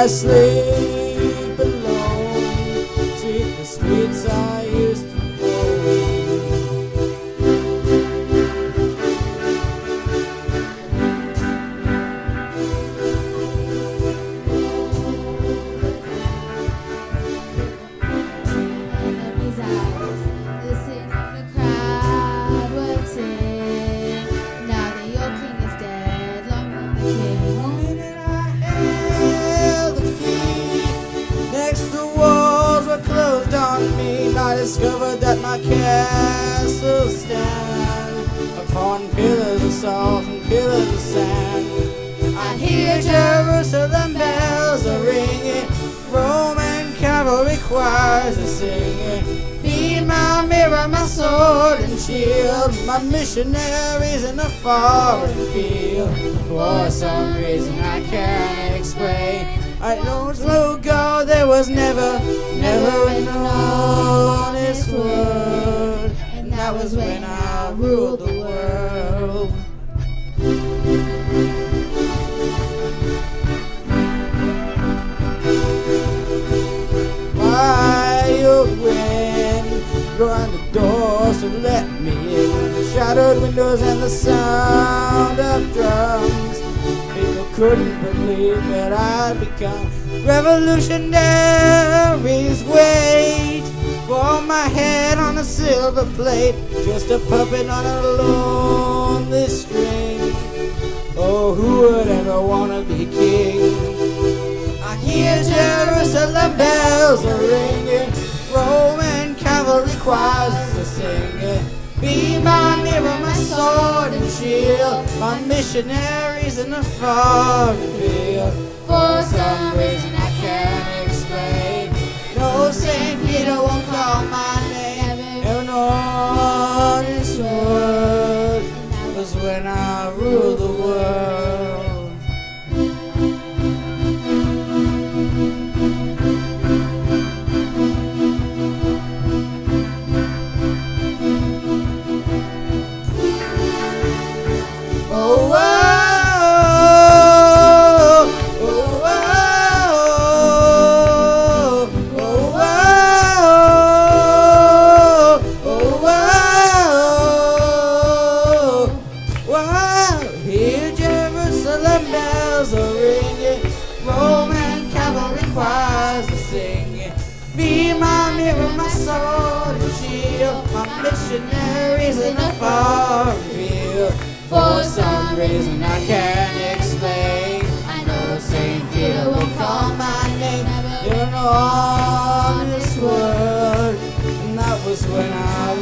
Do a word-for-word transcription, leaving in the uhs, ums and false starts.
I sleep alone, sweep the streets I used to I discovered that my castle stand upon pillars of salt and pillars of sand. I hear Jerusalem bells are ringing, Roman cavalry choirs are singing. Be my mirror, my sword and shield, my missionaries in a foreign field. For some reason I can't explain, I don't know God, there was never, never an honest word, and that was when I ruled the world. Wild wind blowing the doors to let me in, the shattered windows and the sound of drums. People couldn't believe that I'd become revolutionaries. Wait for my head on a silver plate, just a puppet on a lonely string. Oh, who would ever want to be king? I hear Jerusalem bells are ringing, Roman cavalry choirs are singing. Be my mirror, my sword and shield, my missionaries in the foreign field. For some reason I can't explain, no Saint Peter won't call my name. Never no honest word, that was when I ruled the world. Be my mirror, my sword and shield, my missionaries in a foreign field. For some reason I can't explain, I know Saint Peter will call my name. You're an honest word, and that was when I